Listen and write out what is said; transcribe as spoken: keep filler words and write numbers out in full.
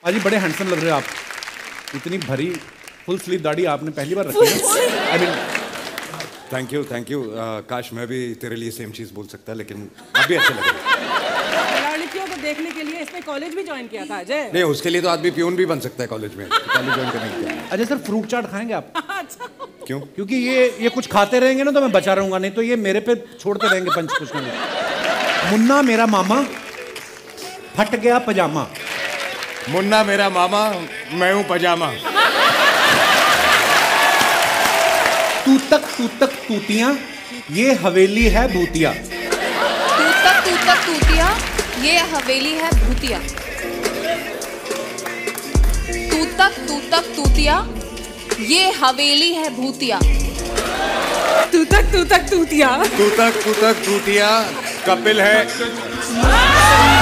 आज बड़े हैंडसम लग रहे हो आप। इतनी भरी फुल स्लीव दाढ़ी आपने पहली बार रखी है। I mean thank you thank you. काश मैं भी तेरे लिए सेम चीज बोल सकता, लेकिन अब भी अच्छे लग रहे हैं। लड़कियों को देखने के लिए इसमें कॉलेज भी ज्वाइन किया था अजय। नहीं, उसके लिए तो आदमी प्यून भी बन सकता है कॉलेज में। कॉलेज ज्वाइन करने के लिए। अजय सर फ्रूट चाट खाएंगे आप? अच्छा। क्यों? क्योंकि ये ये कुछ खाते रहेंगे ना तो मैं बचा रहूंगा, नहीं तो ये मेरे पे छोड़ते रहेंगे पंच कुछ ना कुछ। मुन्ना मेरा मामा फट गया पजामा। मुन्ना मेरा मामा मैं हूं पजामा। तू तक तू तक तूतियां ये हवेली है भूतिया। तू तक तू तक तूतिया ये हवेली है भूतिया। तू तक तू तक तूतिया ये हवेली है भूतिया। तू तक तू तक तूतिया तू तक तू तक तूतिया कपिल है।